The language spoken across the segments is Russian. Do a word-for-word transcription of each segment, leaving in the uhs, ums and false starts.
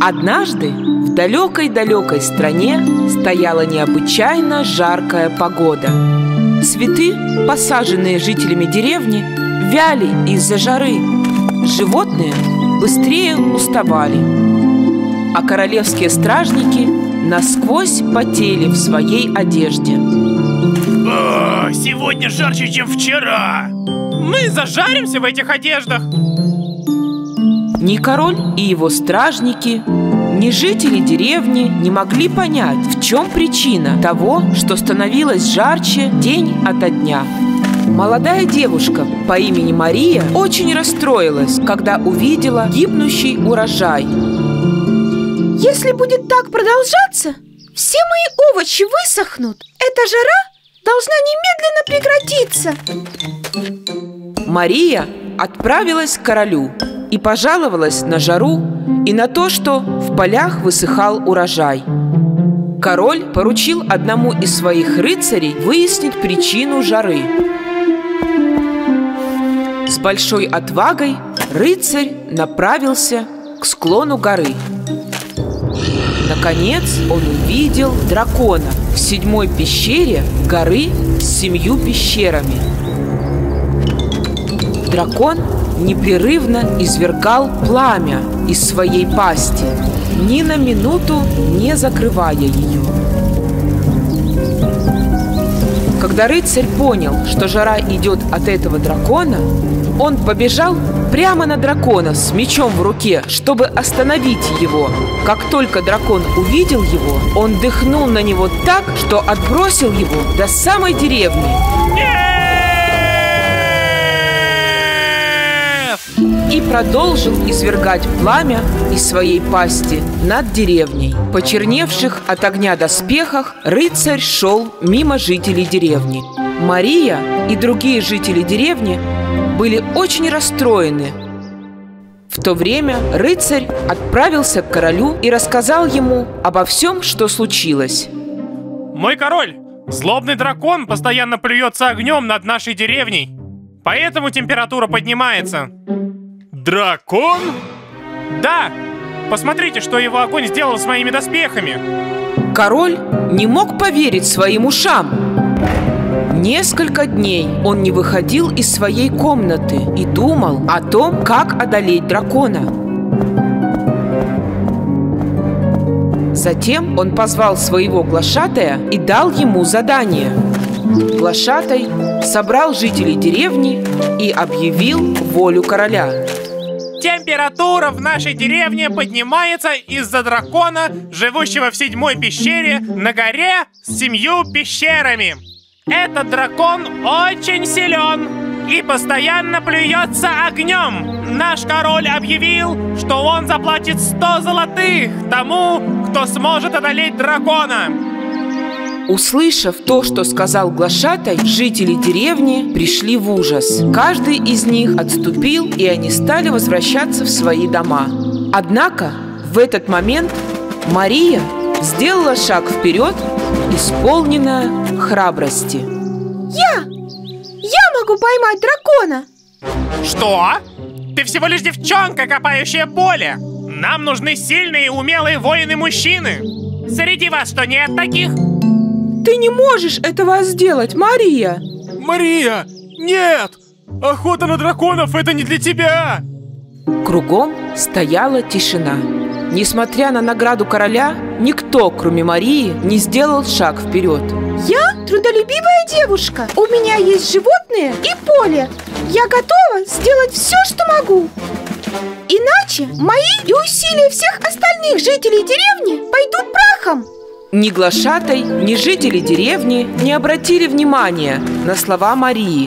Однажды в далекой-далекой стране стояла необычайно жаркая погода. Цветы, посаженные жителями деревни, вяли из-за жары. Животные быстрее уставали, а королевские стражники насквозь потели в своей одежде. О, сегодня жарче, чем вчера. Мы зажаримся в этих одеждах. Ни король и его стражники, ни жители деревни не могли понять, в чем причина того, что становилось жарче день ото дня. Молодая девушка по имени Мария очень расстроилась, когда увидела гибнущий урожай. Если будет так продолжаться, все мои овощи высохнут. Эта жара должна немедленно прекратиться. Мария отправилась к королю и пожаловалась на жару и на то, что в полях высыхал урожай. Король поручил одному из своих рыцарей выяснить причину жары. С большой отвагой рыцарь направился к склону горы. Наконец он увидел дракона в седьмой пещере горы с семью пещерами. Дракон непрерывно извергал пламя из своей пасти, ни на минуту не закрывая ее. Когда рыцарь понял, что жара идет от этого дракона, он побежал прямо на дракона с мечом в руке, чтобы остановить его. Как только дракон увидел его, он дыхнул на него так, что отбросил его до самой деревни. И продолжил извергать пламя из своей пасти над деревней. В почерневших от огня доспехах рыцарь шел мимо жителей деревни. Мария и другие жители деревни были очень расстроены. В то время рыцарь отправился к королю и рассказал ему обо всем, что случилось. Мой король, злобный дракон постоянно плюется огнем над нашей деревней, поэтому температура поднимается. Дракон? Да! Посмотрите, что его огонь сделал с моими доспехами. Король не мог поверить своим ушам. Несколько дней он не выходил из своей комнаты и думал о том, как одолеть дракона. Затем он позвал своего глашатая и дал ему задание. Глашатай собрал жителей деревни и объявил волю короля. Температура в нашей деревне поднимается из-за дракона, живущего в седьмой пещере на горе с семью пещерами. Этот дракон очень силен и постоянно плюется огнем. Наш король объявил, что он заплатит сто золотых тому, кто сможет одолеть дракона. Услышав то, что сказал глашатай, жители деревни пришли в ужас. Каждый из них отступил, и они стали возвращаться в свои дома. Однако в этот момент Мария сделала шаг вперед, исполненная храбрости. Я! Я могу поймать дракона! Что? Ты всего лишь девчонка, копающая поле. Нам нужны сильные и умелые воины-мужчины. Среди вас что, нет таких? Ты не можешь этого сделать, Мария! Мария! Нет! Охота на драконов — это не для тебя! Кругом стояла тишина. Несмотря на награду короля, никто, кроме Марии, не сделал шаг вперед. Я трудолюбивая девушка. У меня есть животные и поле. Я готова сделать все, что могу. Иначе мои и усилия всех остальных жителей деревни пойдут прахом. Ни глашатай, ни жители деревни не обратили внимания на слова Марии.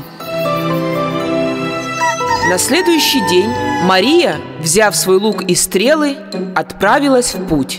На следующий день Мария, взяв свой лук и стрелы, отправилась в путь.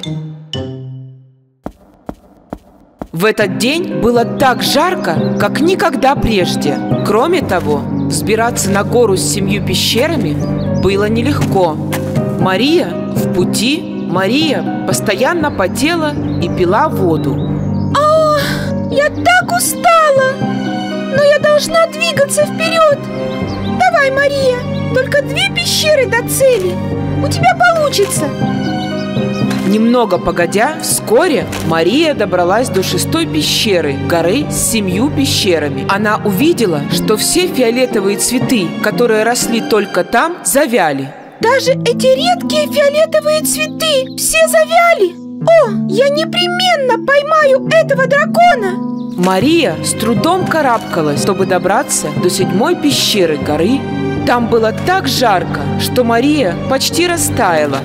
В этот день было так жарко, как никогда прежде. Кроме того, взбираться на гору с семью пещерами было нелегко. Мария в пути Мария постоянно потела и пила воду. О, я так устала! Но я должна двигаться вперед! Давай, Мария, только две пещеры до цели! У тебя получится! Немного погодя, вскоре Мария добралась до шестой пещеры, горы с семью пещерами. Она увидела, что все фиолетовые цветы, которые росли только там, завяли. Даже эти редкие фиолетовые цветы все завяли. О, я непременно поймаю этого дракона. Мария с трудом карабкалась, чтобы добраться до седьмой пещеры горы. Там было так жарко, что Мария почти растаяла.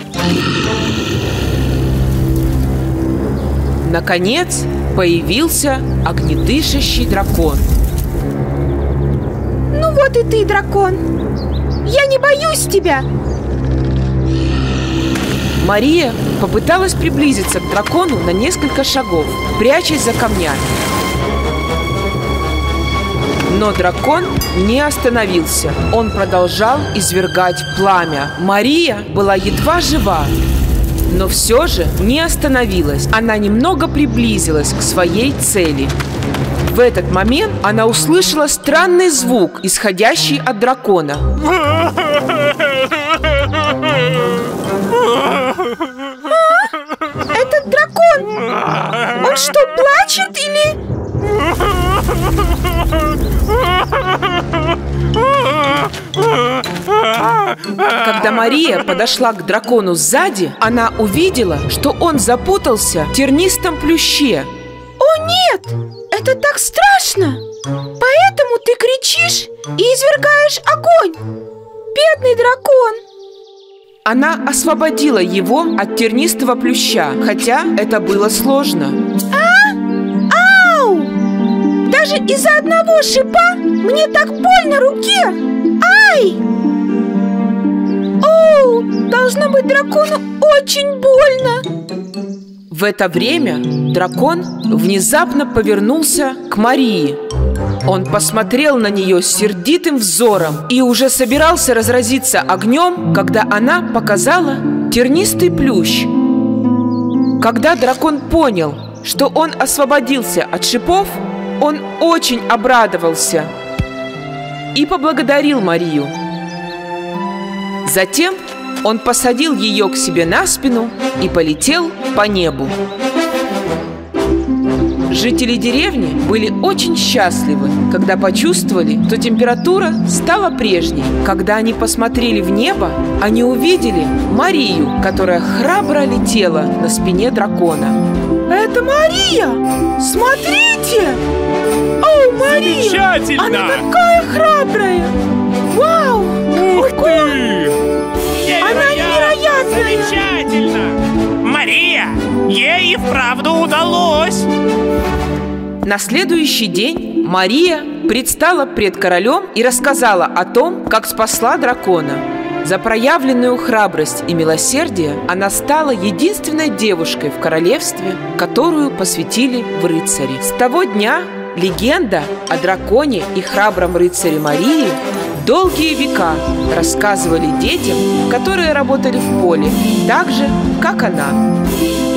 Наконец появился огнедышащий дракон. Ну вот и ты, дракон. Я не боюсь тебя. Мария попыталась приблизиться к дракону на несколько шагов, прячась за камнями. Но дракон не остановился. Он продолжал извергать пламя. Мария была едва жива, но все же не остановилась. Она немного приблизилась к своей цели. В этот момент она услышала странный звук, исходящий от дракона. Этот дракон, он что, плачет или... Когда Мария подошла к дракону сзади, она увидела, что он запутался в тернистом плюще. О нет, это так страшно! Поэтому ты кричишь и извергаешь огонь! Бедный дракон! Она освободила его от тернистого плюща, хотя это было сложно. А? Ау! Даже из-за одного шипа мне так больно руке! Ай! Оу! Должно быть, дракону очень больно! В это время дракон внезапно повернулся к Марии. Он посмотрел на нее сердитым взором и уже собирался разразиться огнем, когда она показала тернистый плющ. Когда дракон понял, что он освободился от шипов, он очень обрадовался и поблагодарил Марию. Затем он посадил ее к себе на спину и полетел по небу. Жители деревни были очень счастливы, когда почувствовали, что температура стала прежней. Когда они посмотрели в небо, они увидели Марию, которая храбро летела на спине дракона. Это Мария! Смотрите! О, Мария! Замечательно! Она такая храбрая! Вау! Ух ты! Она невероятная! Замечательно! Мария! Ей и вправду удалось! На следующий день Мария предстала пред королем и рассказала о том, как спасла дракона. За проявленную храбрость и милосердие она стала единственной девушкой в королевстве, которую посвятили в рыцари. С того дня легенда о драконе и храбром рыцаре Марии долгие века рассказывали детям, которые работали в поле, так же, как она.